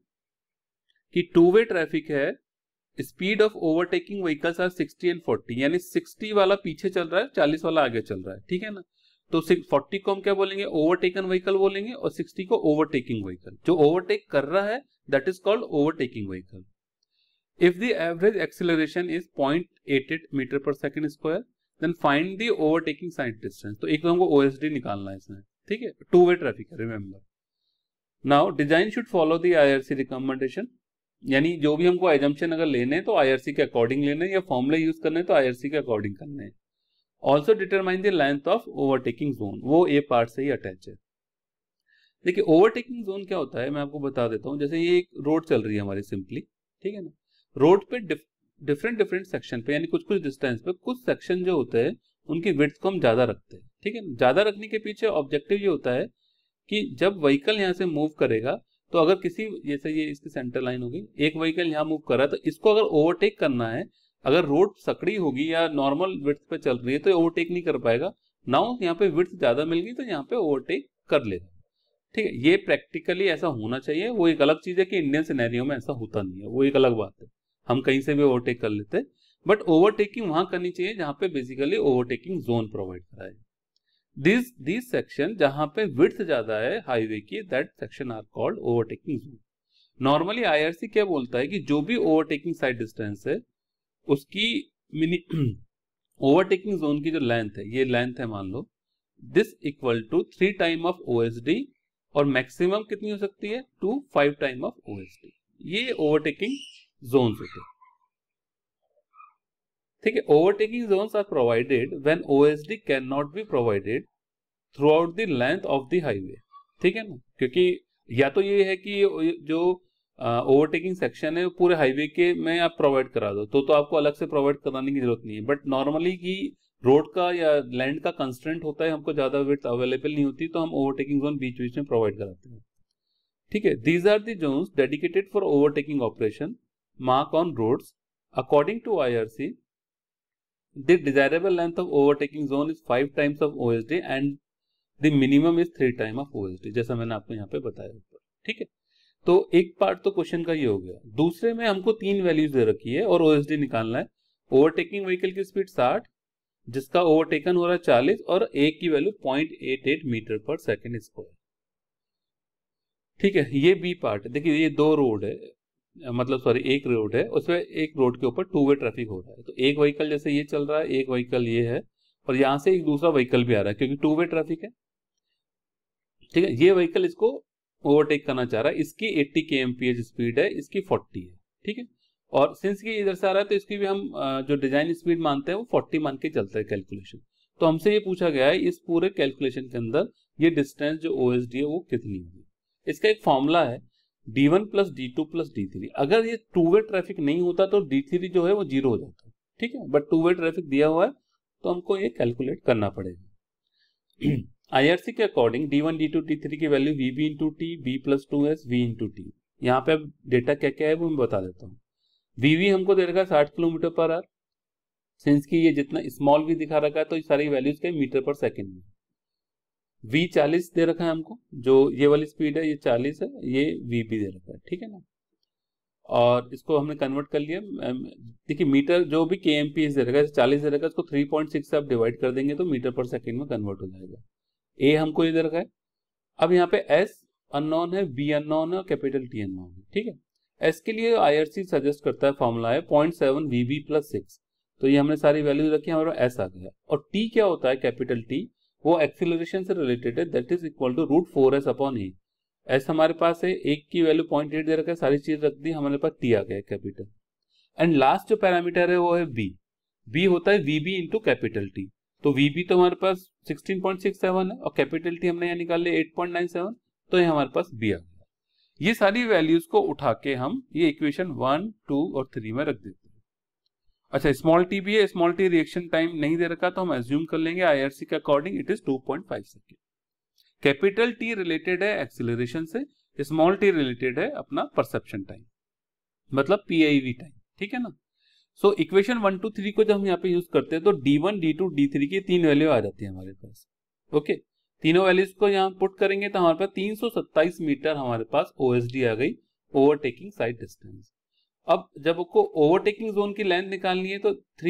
कि टू वे ट्रैफिक है, speed of overtaking vehicles are 60 and 40, यानी 60 वाला पीछे चल रहा है, 40 वाला आगे चल रहा है, ठीक है ना। तो 40 को हम क्या बोलेंगे, ओवरटेकन व्हीकल बोलेंगे, और 60 को ओवरटेकिंग व्हीकल। जो ओवरटेक कर रहा है that is called overtaking vehicle. If the average acceleration is 0.88 metre per second square, then find the overtaking sight distance. तो एक तो हमको OSD निकालना है इसमें, ठीक है। टू वे ट्रैफिक है, remember. Now design should follow the IRC recommendation, यानी जो भी हमको एजम्पशन अगर लेने हैं तो IRC के अकॉर्डिंग लेने, या फॉर्मूला यूज करने हैं तो IRC के अकॉर्डिंग करने हैं। Also determine the length of overtaking zone, वो ए पार्ट से ही अटैच है। देखिए ओवरटेकिंग जोन क्या होता है मैं आपको बता देता हूँ। जैसे ये एक रोड चल रही है हमारी सिंपली, ठीक है ना। रोड पे डिफरेंट सेक्शन पे, यानी कुछ डिस्टेंस पे कुछ सेक्शन जो होते हैं उनकी विड्थ को हम ज्यादा रखते हैं, ठीक है ना। ज्यादा रखने के पीछे ऑब्जेक्टिव ये होता है कि जब व्हीकल यहाँ से मूव करेगा, तो अगर किसी, जैसे ये इसकी सेंटर लाइन होगी, एक व्हीकल यहाँ मूव कर रहा है, तो इसको अगर ओवरटेक करना है, अगर रोड सकड़ी होगी या नॉर्मल विड्थ पे चल रही है तो ओवरटेक नहीं कर पाएगा। नाउ यहाँ पे विड्थ ज्यादा मिल गई तो यहाँ पे ओवरटेक कर लेगा, ठीक है। ये प्रैक्टिकली ऐसा होना चाहिए। वो एक अलग चीज है कि इंडियन सिनेरियो में ऐसा होता नहीं है, वो एक अलग बात है। हम कहीं से भी ओवरटेक कर लेते हैं, बट ओवरटेकिंग वहां करनी चाहिए जहां पे बेसिकली ओवरटेकिंग जोन प्रोवाइड करा है। दिस सेक्शन जहां पे विड्थ ज्यादा है हाईवे की, that section are called overtaking zone. Normally IRC क्या बोलता है कि जो भी ओवरटेकिंग साइड डिस्टेंस है उसकी ओवरटेकिंग जोन की जो लेंथ है, ये लेंथ है मान लो, this equal to 3 time of OSD, और मैक्सिमम कितनी हो सकती है 5 टाइम ऑफ OSD। ये ओवरटेकिंग जोन्स होते हैं, ठीक है। Overtaking zones are provided when OSD can not be provided throughout the length of the highway, ठीक है ना। क्योंकि या तो ये है कि जो ओवरटेकिंग सेक्शन है पूरे हाईवे के में आप प्रोवाइड करा दो, तो आपको अलग से प्रोवाइड कराने की जरूरत नहीं है। बट नॉर्मली की रोड का या लैंड का कंस्ट्रेंट होता है, हमको ज्यादा विड्थ अवेलेबल नहीं होती, तो हम ओवरटेकिंग जोन बीच बीच में प्रोवाइड कराते हैं, ठीक है। These are the zones dedicated for overtaking operation mark on roads according to IRC। The desirable length of overtaking zone is 5 times of OSD and the minimum is 3 time of OSD, जैसा मैंने आपको यहाँ पे बताया ऊपर, ठीक है। तो एक पार्ट तो क्वेश्चन का ये हो गया। दूसरे में हमको 3 वैल्यूज दे रखी है और OSD निकालना है। ओवरटेकिंग व्हीकल की स्पीड 60, जिसका ओवरटेकन हो रहा है 40, और एक की value 0.88 metre per second square, ठीक है। ये बी पार्ट है। देखिए ये 2 रोड है, मतलब सॉरी एक रोड है, उसमें एक रोड के ऊपर 2 वे ट्रैफिक हो रहा है। तो एक व्हीकल जैसे ये चल रहा है, एक व्हीकल ये है, और यहाँ से एक दूसरा व्हीकल भी आ रहा है क्योंकि टू वे ट्रैफिक है, ठीक है। ये व्हीकल इसको ओवरटेक करना चाह रहा है, इसकी 80 kmph स्पीड है, इसकी 40 है, ठीक है। और सिंस कि इधर से आ रहा है तो इसकी भी हम जो डिजाइन स्पीड मानते हैं वो 40 मान के चलता है कैलकुलेशन। तो हमसे ये पूछा गया है इस पूरे कैलकुलेशन के अंदर ये डिस्टेंस जो OSD है वो कितनी होगी। इसका एक फॉर्मूला है D1 plus D2 plus D3। अगर ये टू वे ट्रैफिक नहीं होता तो D3 जो है वो 0 हो जाता है, ठीक है, बट टू वे ट्रैफिक दिया हुआ है तो हमको ये कैलकुलेट करना पड़ेगा। IRC के अकॉर्डिंग D1, D2, D3 की value VB into T, B plus 2S, V into T. यहाँ पे अब डेटा क्या क्या है वो मैं बता देता हूँ। VV हमको दे रखा है 60 किलोमीटर पर आवर, सिंस की ये जितना स्मॉल v दिखा रखा है तो ये सारी वैल्यूज के मीटर पर सेकेंड में। V 40 दे रखा है हमको, जो ये वाली स्पीड है ये 40 है, ये VB दे रखा है, ठीक है ना। और इसको हमने कन्वर्ट कर लिया, देखिए मीटर जो भी kmph दे रखा है 40 दे रखा है, इसको 3.6 से आप डिवाइड कर देंगे तो मीटर पर सेकेंड में कन्वर्ट हो जाएगा। A हमको ये दे रखा है। अब यहाँ पे S अननोन है, B अननोन है और कैपिटल T अननोन है, ठीक है। S के लिए IRC सजेस्ट करता है, फॉर्मूला है 0.7 VB प्लस 6। तो ये हमने सारी वैल्यूज रखी, हमारे पास S आ गया। और T क्या होता है, कैपिटल T, वो एक्सीलरेशन से रिलेटेड है, that is equal to √4S upon A। S हमारे पास है, एक की वैल्यू 0.8 दे रखा है, सारी चीज रख दी, हमारे पास T आ गया कैपिटल। एंड लास्ट जो पैरामीटर है वो है B। B होता है VB इंटू कैपिटल T। तो VB तो हमारे पास 16.67 है और कैपिटल T हमने यहाँ निकाल लिया 8.97, तो ये हमारे पास B आ गया। ये सारी वैल्यूज को उठा के हम ये इक्वेशन 1, 2 और 3 में रख देते हैं। अच्छा, स्मॉल t भी है, स्मॉल t रिएक्शन टाइम नहीं दे रखा तो हम एज्यूम कर लेंगे IRC के according it is 2.5 second. Capital T related है एक्सीलरेशन से, स्मॉल t रिलेटेड है अपना परसेप्शन टाइम, मतलब PIV टाइम, ठीक है ना। सो इक्वेशन 1, 2, 3 को जब हम यहाँ पे यूज करते हैं तो D1, D2, D3 की 3 वैल्यू आ जाती है हमारे पास। ओके, तीनों वैल्यूज को यहाँ पुट करेंगे तो हमारे पास 327 मीटर हमारे पास OSD आ गई, ओवरटेकिंग साइड डिस्टेंस। अब जब आपको ओवरटेकिंग जोन की लेंथ निकालनी है तो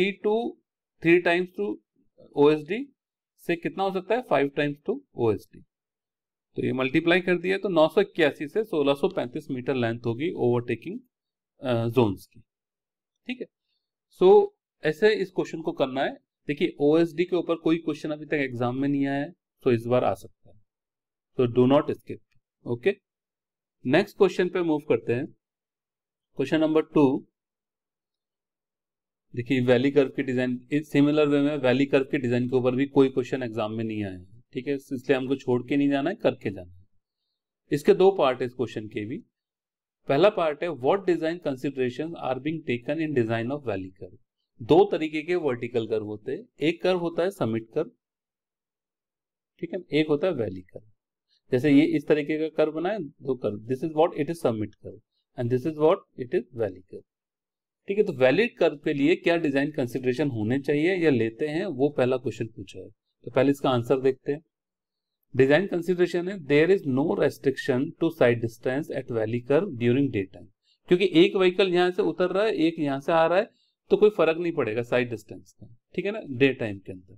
3 टाइम्स टू OSD से कितना हो सकता है, 5 टाइम्स टू OSD। तो ये मल्टीप्लाई कर दिया तो 981 से 1635 मीटर लेंथ होगी ओवरटेकिंग जोन्स की, ठीक है। सो ऐसे इस क्वेश्चन को करना है। देखिए OSD के ऊपर कोई क्वेश्चन अभी तक एग्जाम में नहीं आया है, तो इस बार आ सकता है, तो do not skip. Okay, next question पे मूव करते हैं। क्वेश्चन नंबर 2, देखिए वैली कर्व की डिजाइन, सिमिलर वे में वैली कर्व की डिजाइन के ऊपर भी कोई क्वेश्चन एग्जाम में नहीं आया है, ठीक है, इसलिए हमको छोड़ के नहीं जाना है, करके जाना है। इसके दो पार्ट है इस क्वेश्चन के भी। पहला पार्ट है what design considerations are being taken in design of valley curve. दो तरीके के वर्टिकल कर्व होते हैं, एक कर्व होता है समिट कर्व, ठीक है, एक होता है वैली कर्व। जैसे ये इस तरीके का कर्व बनाए, दो curve, this is what it is summit curve and this is what it is valley curve, ठीक है। तो वैलिड कर्व के लिए क्या डिजाइन कंसिडरेशन होने चाहिए या लेते हैं, वो पहला क्वेश्चन पूछा है। तो पहले इसका आंसर देखते हैं। डिजाइन कंसिडरेशन है there is no restriction to sight distance at valley curve during day time, क्योंकि एक व्हीकल यहां से उतर रहा है, एक यहां से आ रहा है, तो कोई फर्क नहीं पड़ेगा साइड डिस्टेंस का, ठीक है ना, डे टाइम के अंदर।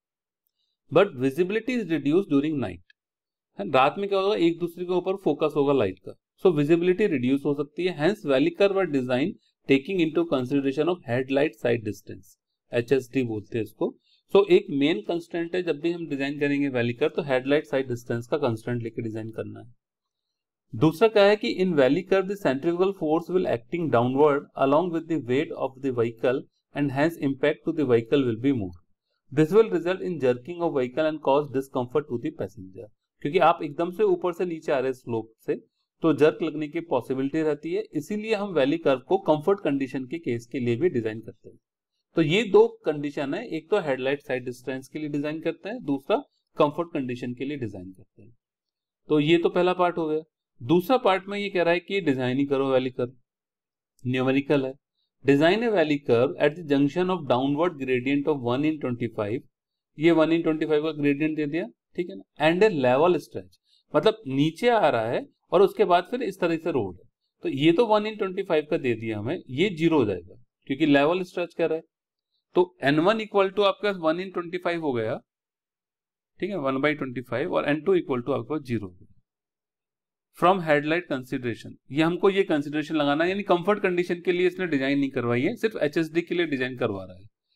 But visibility is reduce during night, रात में क्या होगा, एक दूसरे के ऊपर फोकस होगा लाइट का, सो विजिबिलिटी रिड्यूस हो सकती है। Hence valley curve are design taking into consideration of headlight sight distance, HSD बोलते हैं इसको। सो एक मेन कंस्टेंट है जब भी हम डिजाइन करेंगे वैली कर्व, तो हेडलाइट साइड डिस्टेंस का कंस्टेंट लेकर डिजाइन करना है। दूसरा क्या है कि in valley curve the centrifugal force will acting downward along with the weight of the vehicle and hence impact to the vehicle will be more. This will result in jerking of vehicle and cause discomfort to the passenger, क्योंकि आप एकदम से ऊपर से नीचे आ रहे हैं slope से, तो जर्क लगने की पॉसिबिलिटी रहती है। इसीलिए हम वैली कर्व को कंफर्ट कंडीशन के केस के लिए भी डिजाइन करते हैं। तो ये दो कंडीशन है, एक तो हेडलाइट साइड डिस्टेंस के लिए डिजाइन करते हैं, दूसरा कंफर्ट कंडीशन के लिए डिजाइन करते हैं। तो ये तो पहला पार्ट हो गया। दूसरा पार्ट में ये कह रहा है कि डिजाइन ही करो वैली कर्व, न्यूमेरिकल है। Design a valley curve at the junction of downward gradient of 1/25, ये 1/25 का ग्रेडियंट दे दिया, ठीक है ना, एंड ए लेवल स्ट्रेच, मतलब नीचे आ रहा है और उसके बाद फिर इस तरह से रोड है, तो ये तो 1/25 का दे दिया हमें, ये 0 हो जाएगा क्योंकि लेवल स्ट्रेच कर रहा है। तो N1 इक्वल टू आपके पास 1/25 हो गया, ठीक है, 1/25, और N2 इक्वल टू आपके पास 0 हो गया। फ्रॉम हेडलाइट कंसिडरेशन, ये हमको ये कंसिडरेशन लगाना है, यानी कंफर्ट कंडीशन के लिए इसने डिजाइन नहीं करवाई है, सिर्फ HSD के लिए डिजाइन करवा रहा है।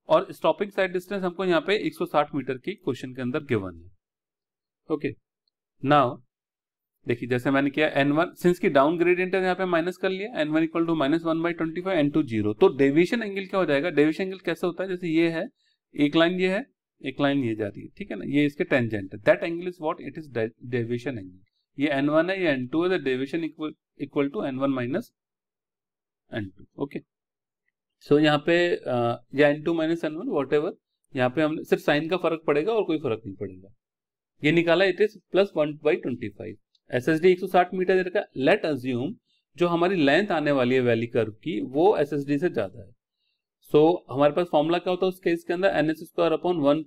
और स्टॉपिंग साइड डिस्टेंस हमको यहाँ पे 160 मीटर की क्वेश्चन के अंदर गिवन है। ओके, नाउ देखिए जैसे मैंने किया n1 सिंस की डाउन ग्रेडियंट है यहाँ पे माइनस कर लिया, n1 इक्वल टू -1/25, n2 0। तो डेविएशन एंगल क्या हो जाएगा, डेविएशन एंगल कैसे होता है, जैसे ये है एक लाइन, ये है एक लाइन, ये जा रही है, ठीक है ना, ये इसके टेंजेंट है, that angle is what, it is deviation angle. ये n1 है, ये n2 है, the deviation equal to n1 minus n2। Okay, so यहाँ पे या n2 minus n1 what ever, यहाँ पे हम सिर्फ साइन का फर्क पड़ेगा और कोई फर्क नहीं पड़ेगा। ये निकाला, इट इज +1/25। SSD 160 मीटर दे रखा है। लेट अज्यूम जो हमारी लेंथ आने वाली है वैली कर्व की वो SSD से ज्यादा है। सो हमारे पास फॉर्मूला क्या होता है उस केस के अंदर, NS²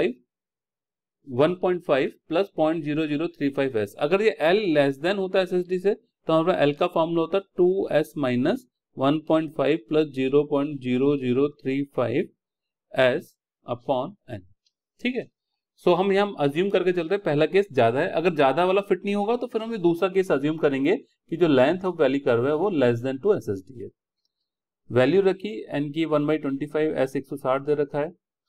1.5 प्लस 0.0035s। अगर ये L लेस देन होता है SSD से तो हमारे पास L का फॉर्मूला होता है 2s minus 1.5 plus 0.0035s upon n। ठीक है, सो हम यहाँ अज्यूम करके चलते हैं पहला केस ज्यादा है, अगर ज्यादा वाला फिट नहीं होगा तो फिर हम ये दूसरा केस अज्यूम करेंगे कि जो लेंथ ऑफ वैली कर्व है वो लेस देन टू SSD है। वैल्यू रखी n की 1/25, s 160 दे रखा है,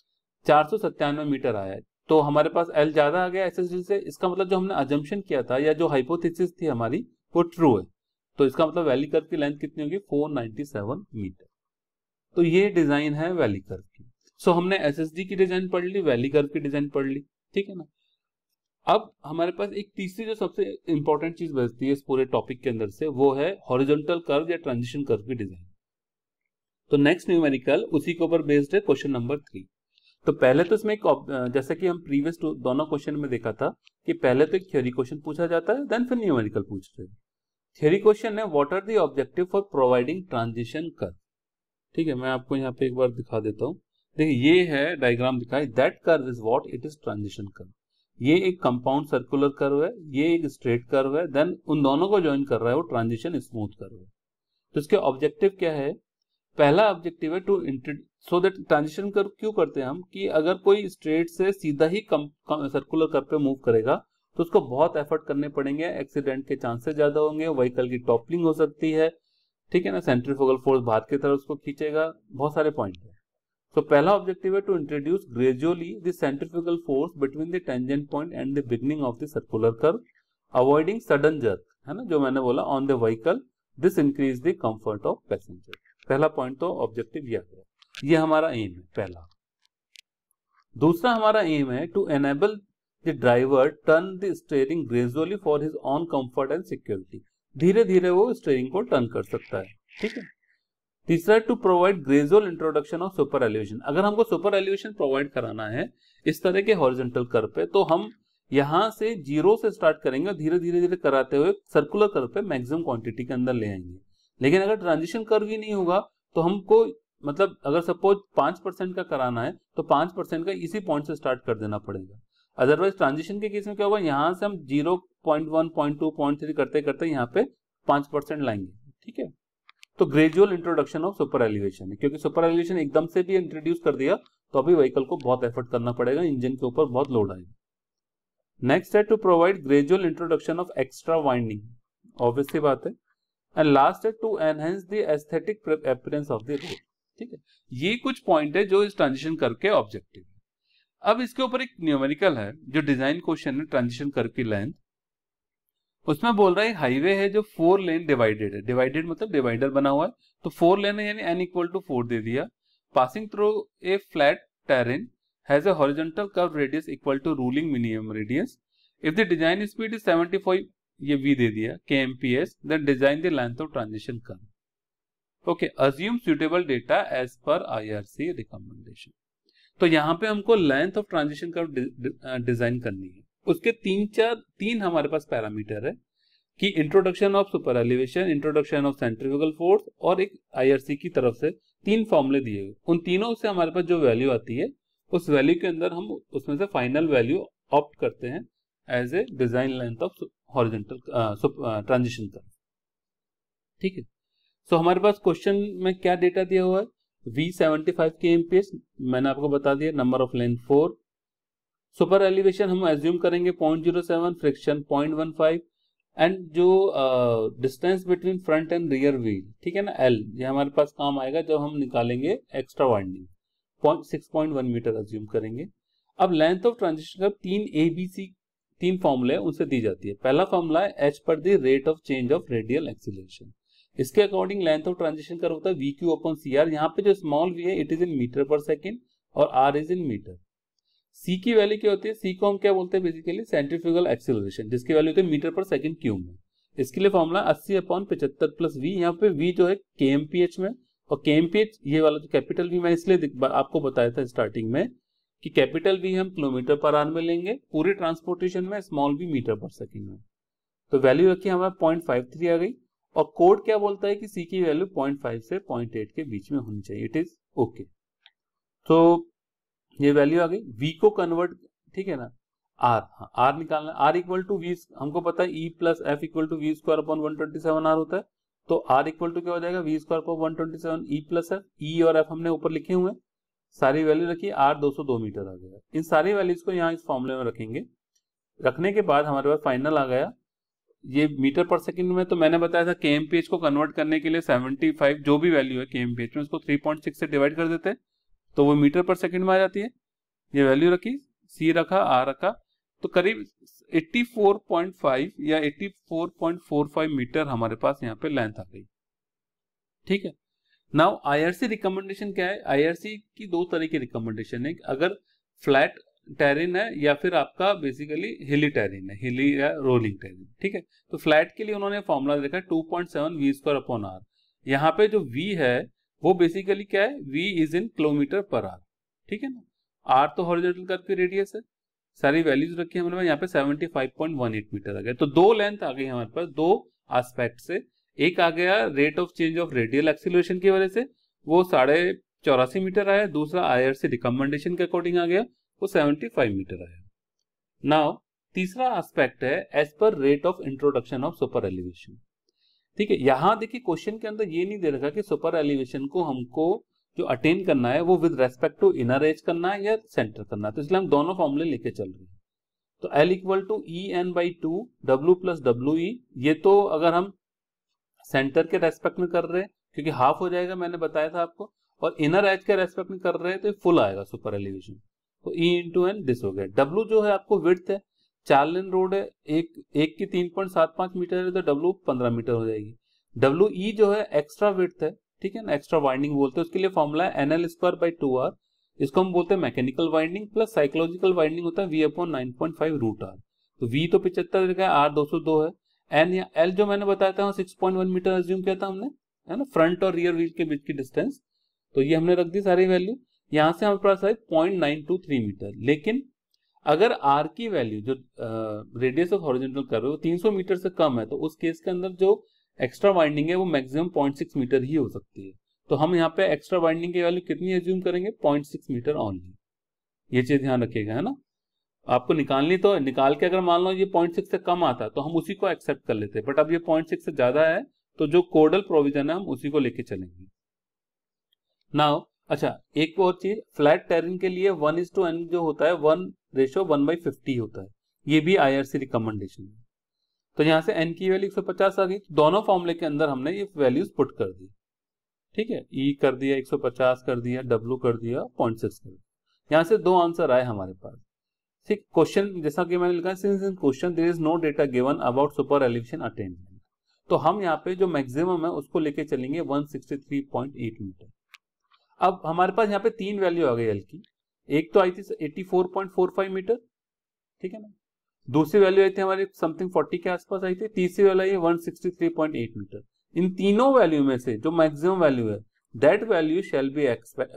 497 मीटर आया है। तो हमारे पास L ज्यादा आ गया SSD से, इसका मतलब जो हमने अजम्पशन किया था या जो हाइपोथेसिस थी हमारी वो ट्रू है। तो इसका मतलब वैली कर्व की लेंथ कितनी होगी, 497 मीटर। तो ये डिजाइन है वैली कर्व की। सो हमने SSD की डिजाइन पढ़ ली, वैली कर्व की डिजाइन पढ़ ली, ठीक है ना। अब हमारे पास एक तीसरी जो सबसे इंपॉर्टेंट चीज बचती है इस पूरे टॉपिक के अंदर से, वो है हॉरिजॉन्टल कर्व या ट्रांजिशन कर्व की डिजाइन। तो नेक्स्ट न्यूमेरिकल उसी के ऊपर बेस्ड है, क्वेश्चन नंबर 3। तो पहले तो इसमें जैसे कि हम प्रीवियस दोनों क्वेश्चन में देखा था कि पहले तो एक थ्योरी क्वेश्चन पूछा जाता है, देन फिर न्यूमेरिकल पूछते हैं। थ्योरी क्वेश्चन है what are the objective for providing transition curve. ठीक है, मैं आपको यहाँ पे एक बार दिखा देता हूँ। देखिए ये है डायग्राम दिखाई, that curve is what, it is transition curve. ये एक कंपाउंड सर्कुलर कर्व है, ये एक स्ट्रेट कर्व है, देन उन दोनों को ज्वाइन कर रहा है वो ट्रांजिशन स्मूथ कर्व है। तो इसके ऑब्जेक्टिव क्या है, पहला ऑब्जेक्टिव है to so that transition curve क्यों करते हैं हम, कि अगर कोई स्ट्रेट से सीधा ही सर्कुलर कर्व पे मूव करेगा तो उसको बहुत एफर्ट करने पड़ेंगे, एक्सीडेंट के चांसेस ज्यादा होंगे, व्हीकल की टॉपलिंग हो सकती है, ठीक है ना, सेंट्रीफ्यूगल फोर्स बाहर की तरफ उसको खींचेगा, बहुत सारे पॉइंट है। तो पहला ऑब्जेक्टिव है to introduce gradually the centrifugal force between the tangent point and the beginning of the circular curve, avoiding sudden jerk, है ना, जो मैंने बोला on the vehicle, this increase the comfort of passenger. पहला पॉइंट तो objective यह है, ये हमारा एम है पहला। दूसरा हमारा एम है to enable the driver turn the steering gradually for his own comfort and security, धीरे धीरे वो स्टीयरिंग को टर्न कर सकता है, ठीक है। तीसरा to provide gradual introduction of super elevation. अगर हमको सुपर एलिवेशन प्रोवाइड कराना है इस तरह के हॉरिजॉन्टल कर्व पे तो हम यहां से 0 से स्टार्ट करेंगे और धीरे धीरे धीरे कराते हुए सर्कुलर कर्व पे मैक्सिमम क्वांटिटी के अंदर ले आएंगे। लेकिन अगर ट्रांजिशन कर्व ही नहीं होगा तो हमको मतलब अगर सपोज 5% का कराना है तो 5% का इसी पॉइंट से स्टार्ट कर देना पड़ेगा। अदरवाइज ट्रांजिशन के केस में क्या होगा, यहां से हम 0.1, 0.2, 0.3 करते करते यहाँ पे 5% लाएंगे, ठीक है। तो gradual introduction of super elevation है, क्योंकि सुपर एलिवेशन एकदम से भी इंट्रोड्यूस कर दिया तो अभी व्हीकल को बहुत एफर्ट करना पड़ेगा, इंजन के ऊपर बहुत लोड आएगा। नेक्स्ट है to provide gradual introduction of extra widening, obvious सी बात है। एंड लास्ट है to enhance the aesthetic appearance of the road, ठीक है। ये कुछ पॉइंट है जो इस ट्रांजिशन कर्व के ऑब्जेक्टिव है। अब इसके ऊपर एक न्यूमेरिकल है जो डिजाइन क्वेश्चन है ट्रांजिशन कर्व की लेंथ, उसमें बोल रहा है हाईवे है जो 4 लेन डिवाइडेड है, डिवाइडेड मतलब डिवाइडर बना हुआ है, तो 4 लेन है यानी n इक्वल टू 4 दे दिया, passing through a flat terrain has a horizontal curve radius equal to ruling minimum radius, if the design speed is 75, ये v दे दिया kmph, then design the length of transition curve. Okay, assume suitable data as per IRC recommendation. तो यहाँ पे हमको length of transition curve design करनी है, उसके तीन हमारे पास पैरामीटर है कि introduction of super elevation, introduction of centrifugal force और एक IRC की तरफ से 3 फॉर्मूले दिए हुए। उन तीनों से हमारे पास जो वैल्यू आती है उस वैल्यू के अंदर हम उसमें से फाइनल वैल्यू ऑप्ट करते हैं as a design length of horizontal transition curve, ठीक है। सो हमारे पास क्वेश्चन में क्या डेटा दिया हुआ है, V75 kmph मैंने आपको बता दिया, number of lane 4, super elevation हम एज्यूम करेंगे 0.07, फ्रिक्शन 0.15 एंड जो distance between front and rear wheel, ठीक है ना, L, ये हमारे पास काम आएगा जब हम निकालेंगे एक्स्ट्रा वाइंडिंग। 6.1 मीटर अज्यूम करेंगे। अब length of transition curve 3 ABC 3 फॉर्मूले उनसे दी जाती है। पहला फॉर्मूला है H per the rate of change of radial acceleration. इसके according length of transition curve होता है VQ अपॉन CR। यहाँ पे जो स्मॉल v है it is in metre per second और R is in metre. C की वैल्यू क्या होती है, C को हम क्या बोलते हैं बेसिकली सेंट्रीफ्यूगल एक्सीलरेशन, जिसकी वैल्यू होती है मीटर पर सेकेंड क्यूब में। इसके लिए फॉर्मूला 80 अपॉन 75 प्लस v। यहाँ पे v जो है kmph में, और kmph ये वाला जो कैपिटल V मैं इसलिए आपको बताया था स्टार्टिंग में कि कैपिटल V हम किलोमीटर पर आवर में लेंगे, पूरी ट्रांसपोर्टेशन में small v metre per second में। तो वैल्यू रखी हमारे 0.53 आ गई, और कोड क्या बोलता है कि C की वैल्यू 0.5 से 0.8 के बीच में होनी चाहिए। It is okay. तो ये वैल्यू आ गई। V को कन्वर्ट, ठीक है ना, R, हाँ R निकालना है। R इक्वल टू V हमको पता है E plus F equal to V square upon 127 R होता है। तो R इक्वल टू क्या हो जाएगा, V square upon 127 E plus F। E और F हमने ऊपर लिखे हुए हैं, सारी वैल्यू रखी। R 202 मीटर आ गया। इन सारी वैल्यूज को यहाँ इस फॉर्मूले में रखेंगे। रखने के बाद हमारे पास फाइनल आ गया ये मीटर पर सेकंड में। तो मैंने बताया था kmph को कन्वर्ट करने के लिए 75 जो भी वैल्यू है kmph में उसको 3.6 से डिवाइड कर देते हैं, तो वो मीटर पर सेकंड में आ जाती है। ये वैल्यू रखी, C रखा, R रखा, तो करीब 84.5 या 84.45 मीटर हमारे पास यहाँ पे लेंथ आ गई। ठीक है। नाउ IRC रिकमेंडेशन क्या है, IRC की दो तरह की रिकमेंडेशन है। अगर फ्लैट टेरेन है या फिर आपका बेसिकली हिली टेरेन है, हिली या रोलिंग टेरेन। ठीक है। तो फ्लैट के लिए उन्होंने फॉर्मूला देखा 2.7 V स्क्वायर अपॉन R। यहाँ पे जो V है वो बेसिकली क्या है, V is in kilometre per hour. ठीक है ना। R तो हॉरिजॉन्टल कर्व की रेडियस है। सारी वैल्यूज रखी हमने, यहाँ पे 75.18 मीटर आ गया। तो दो लेंथ आ गई हमारे पास दो एस्पेक्ट से। एक आ गया rate of change of radial acceleration की वजह से, वो 84.5 मीटर आया। दूसरा IRC रिकमेंडेशन के अकॉर्डिंग आ गया, वो 75 मीटर आया। नाउ तीसरा एस्पेक्ट है as per rate of introduction of super elevation. ठीक है। यहां देखिए क्वेश्चन के अंदर ये नहीं दे रखा कि सुपर एलिवेशन को हमको जो अटेन करना है वो with respect to inner edge करना है या सेंटर करना है, तो इसलिए हम दोनों फॉर्मूले लेके चल रहे हैं। तो L equal to EN/2 W प्लस WE, ये तो अगर हम सेंटर के रेस्पेक्ट में कर रहे हैं क्योंकि हाफ हो जाएगा, मैंने बताया था आपको, और इनर एज के रेस्पेक्ट में कर रहे हैं तो फुल आएगा सुपर एलिवेशन। तो E इंटू एन दिस हो गया। W जो है आपको विड्थ है, 4 लेन रोड है, एक की 3.75 मीटर है, तो W 15 मीटर हो जाएगी। WE जो है एक्स्ट्रा विड्थ है, ठीक है ना, एक्स्ट्रा वाइंडिंग बोलते हैं। उसके लिए फॉर्मूला है NL स्क्वायर बाई 2R। इसको हम बोलते हैं mechanical widening, plus psychological widening होता है V अपॉन 9.5 रूट R। तो V तो 75 है, R 202 है। N या L जो मैंने बताया था 6.1 मीटर अज्यूम किया था हमने, है ना, फ्रंट और रियर व्हील के बीच की डिस्टेंस। तो ये हमने रख दी सारी वैल्यू। यहां से हमारे पास है 0.923 मीटर। लेकिन अगर R की वैल्यू जो रेडियस ऑफ हॉरिजॉन्टल कर्व है वो 300 मीटर से कम है, तो उस केस के अंदर जो एक्स्ट्रा वाइंडिंग है वो मैक्सिमम 0.6 मीटर ही हो सकती है। तो हम यहाँ पे एक्स्ट्रा वाइंडिंग की वैल्यू कितनी एज्यूम करेंगे, 0.6 मीटर ऑनली। ये चीज ध्यान रखिएगा, है ना। आपको निकालनी तो निकाल के अगर मान लो ये 0.6 से कम आता तो हम उसी को एक्सेप्ट कर लेते, बट अब ये 0.6 से ज्यादा है तो जो कोडल प्रोविजन है हम उसी को लेके चलेंगे। नाउ अच्छा, एक और चीज, फ्लैट टेरेन के लिए 1:n जो होता है 1:1/50 होता है। ये भी IRC रिकमेंडेशन है। तो यहां से n की वैल्यू 150 आ गई। दोनों फॉर्मूले के अंदर हमने ये वैल्यूज पुट कर दी। ठीक है। E कर दिया 150 कर दिया, W कर दिया 0.6 कर दिया। यहां से दो आंसर आए हमारे पास। ठीक। क्वेश्चन जैसा कि मैंने लिखा, since in question there is no data given about super elevation attainment, तो हम यहाँ पे जो मैक्सिमम है उसको लेके चलेंगे 163.8 मीटर। अब हमारे पास यहाँ पे तीन वैल्यू आ गई L की। एक तो आई थी 84.45 मीटर, ठीक है ना। दूसरी वैल्यू आई थी हमारी समथिंग 40 के आसपास आई थी। तीसरी वैल्यू आई 163.8 मीटर। इन तीनों वैल्यू में से जो मैक्सिमम वैल्यू है that value shall be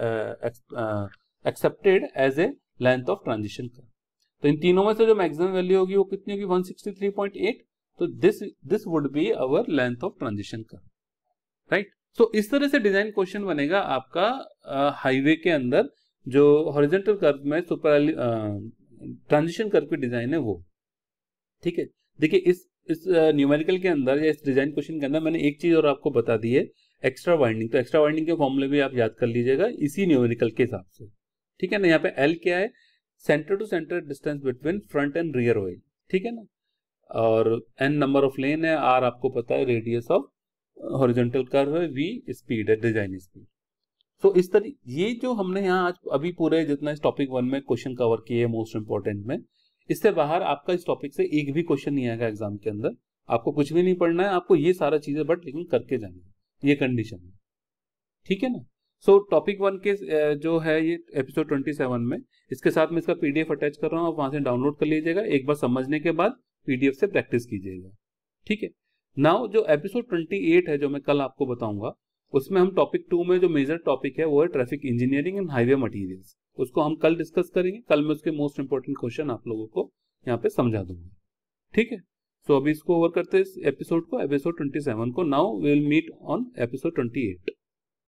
accepted as a length of transition curve. तो इन तीनों में से जो मैक्सिमम वैल्यू होगी वो कितनी होगी, 163.8। तो this would be our length of transition curve, right. So इस तरह से डिजाइन क्वेश्चन बनेगा आपका हाईवे के अंदर जो हॉरिजॉन्टल कर्व में सुपर ट्रांजिशन कर्व की डिजाइन है वो। ठीक है। देखिए इस न्यूमेरिकल के अंदर या इस डिजाइन क्वेश्चन के अंदर मैंने एक चीज और आपको बता दी है, एक्स्ट्रा वाइंडिंग। तो एक्स्ट्रा वाइंडिंग के फॉर्मूले भी आप याद कर लीजिएगा इसी न्यूमेरिकल के हिसाब से। ठीक है ना। यहाँ पे L क्या है, centre to centre distance between front and rear wheel, ठीक है ना। और N नंबर ऑफ लेन है, R आपको पता है रेडियस ऑफ हॉरिजॉन्टल कर्व है, V स्पीड है, डिजाइन स्पीड। सो इस तरह ये जो हमने यहाँ आज अभी पूरे जितना इस टॉपिक 1 में क्वेश्चन कवर किए मोस्ट इंपॉर्टेंट में, इससे बाहर आपका इस टॉपिक से एक भी क्वेश्चन नहीं आएगा एग्जाम के अंदर। आपको कुछ भी नहीं पढ़ना है, आपको ये सारा चीजें बट लेकिन करके जाना है, ये कंडीशन है, ठीक है ना। सो टॉपिक 1 के जो है ये एपिसोड 27 में, इसके साथ में इसका पीडीएफ अटैच कर रहा हूँ, आप वहां से डाउनलोड कर लीजिएगा, एक बार समझने के बाद पीडीएफ से प्रैक्टिस कीजिएगा, ठीक है। नाउ जो एपिसोड 28 है जो मैं कल आपको बताऊंगा, उसमें हम टॉपिक 2 में जो मेजर टॉपिक है वो है traffic engineering and highway materials, उसको हम कल डिस्कस करेंगे। कल मैं उसके मोस्ट इंपोर्टेंट क्वेश्चन आप लोगों को यहाँ पे समझा दूंगा, ठीक है। सो अभी इसको ओवर करते हैं इस एपिसोड को, एपिसोड 27 को। Now we will meet on episode 28।